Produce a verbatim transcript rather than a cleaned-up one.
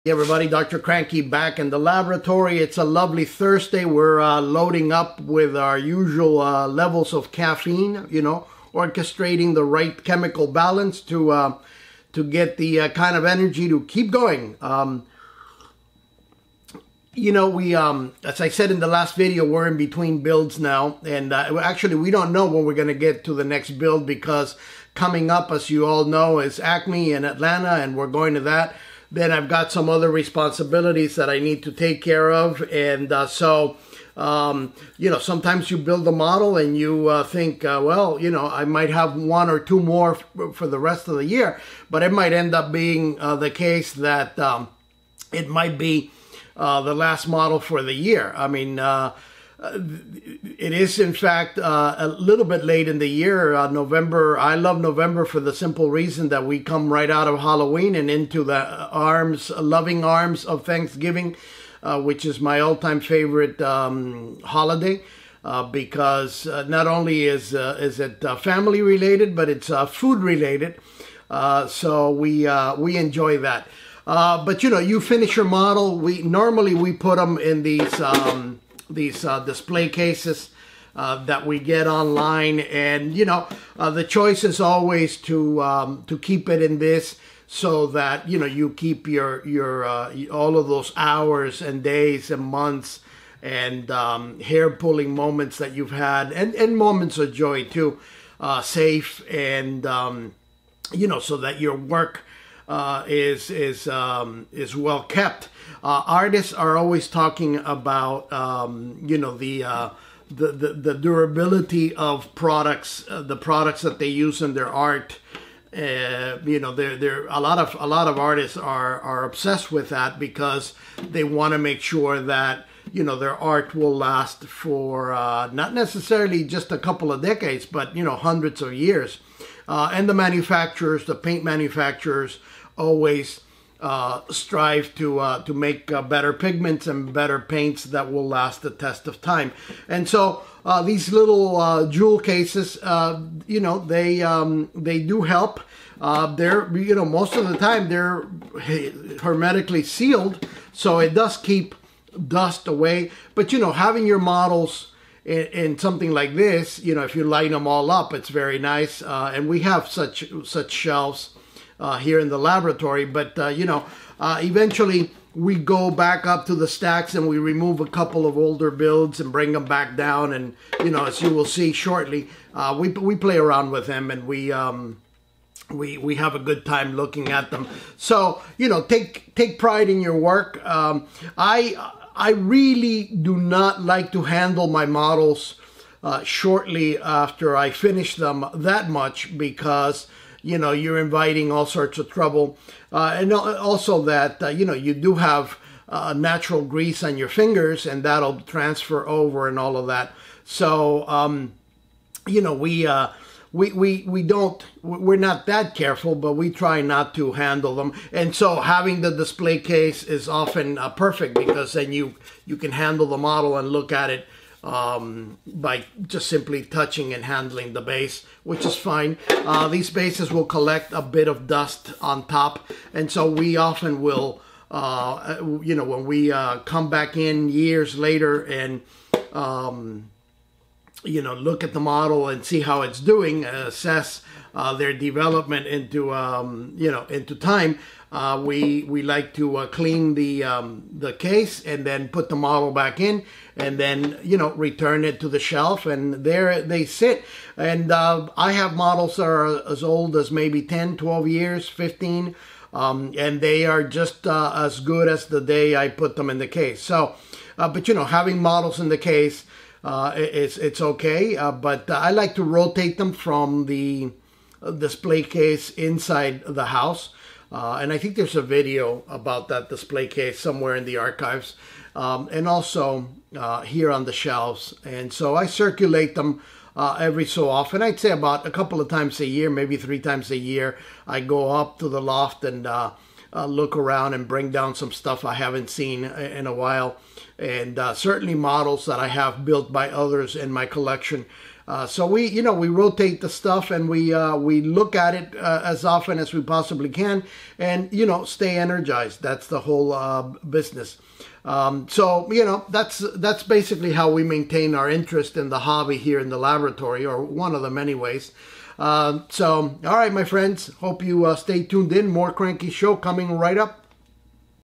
Hey everybody, Doctor Cranky back in the laboratory. It's a lovely Thursday. We're uh, loading up with our usual uh, levels of caffeine, you know, orchestrating the right chemical balance to uh, to get the uh, kind of energy to keep going. Um, you know, we, um, as I said in the last video, we're in between builds now. And uh, actually, we don't know when we're going to get to the next build because coming up, as you all know, is Acme in Atlanta, and we're going to that. Then I've got some other responsibilities that I need to take care of. And uh, so, um, you know, sometimes you build a model and you uh, think, uh, well, you know, I might have one or two more for the rest of the year. But it might end up being uh, the case that um, it might be uh, the last model for the year. I mean, uh, it is, in fact, uh, a little bit late in the year. Uh, November, I love November for the simple reason that we come right out of Halloween and into the arms, loving arms of Thanksgiving, uh, which is my all-time favorite um, holiday, uh, because uh, not only is uh, is it uh, family related, but it's uh, food related. Uh, so we uh, we enjoy that. Uh, but you know, you finish your model. We normally we put them in these. Um, these uh, display cases uh, that we get online, and you know uh, the choice is always to um, to keep it in this so that you know you keep your your uh, all of those hours and days and months and um, hair pulling moments that you've had, and, and moments of joy too, uh, safe, and um, you know so that your work uh, is is um, is well kept. Uh, artists are always talking about, um, you know, the, uh, the, the the durability of products, uh, the products that they use in their art. Uh, you know, they're, they're, a lot of a lot of artists are are obsessed with that because they want to make sure that you know their art will last for uh, not necessarily just a couple of decades, but you know hundreds of years. Uh, and the manufacturers, the paint manufacturers, always Uh, strive to uh, to make uh, better pigments and better paints that will last the test of time. And so uh, these little uh, jewel cases, uh, you know, they um, they do help. Uh, they're you know most of the time they're hermetically sealed, so it does keep dust away. But you know, having your models in, in something like this, you know, if you line them all up, it's very nice. Uh, and we have such such shelves Uh, here in the laboratory, but uh, you know, uh, eventually we go back up to the stacks and we remove a couple of older builds and bring them back down. And you know, as you will see shortly, uh, we we play around with them and we um, we we have a good time looking at them. So you know, take take pride in your work. Um, I I really do not like to handle my models uh, shortly after I finish them that much because you know, you're inviting all sorts of trouble. Uh, and also that, uh, you know, you do have uh, natural grease on your fingers and that'll transfer over and all of that. So, um, you know, we, uh, we, we, we don't, we're not that careful, but we try not to handle them. And so having the display case is often uh, perfect because then you, you can handle the model and look at it Um, by just simply touching and handling the base, which is fine. Uh, these bases will collect a bit of dust on top, and so we often will, uh, you know, when we uh, come back in years later and, um, you know, look at the model and see how it's doing, uh, assess uh, their development into, um, you know, into time. Uh, we we like to uh, clean the um, the case and then put the model back in and then you know return it to the shelf, and there they sit. And uh, I have models that are as old as maybe ten, twelve years, fifteen, um, and they are just uh, as good as the day I put them in the case. So, uh, but you know, having models in the case uh, it's it's okay, uh, but uh, I like to rotate them from the display case inside the house. Uh, and I think there's a video about that display case somewhere in the archives, um, and also uh, here on the shelves. And so I circulate them uh, every so often. I'd say about a couple of times a year, maybe three times a year. I go up to the loft and uh, uh, look around and bring down some stuff I haven't seen in a while. And uh, certainly models that I have built by others in my collection. Uh, so we, you know, we rotate the stuff and we uh, we look at it uh, as often as we possibly can, and you know, stay energized. That's the whole uh, business. Um, so you know, that's that's basically how we maintain our interest in the hobby here in the laboratory, or one of them, anyways. Uh, so, all right, my friends. Hope you uh, stay tuned in. More Cranky Show coming right up.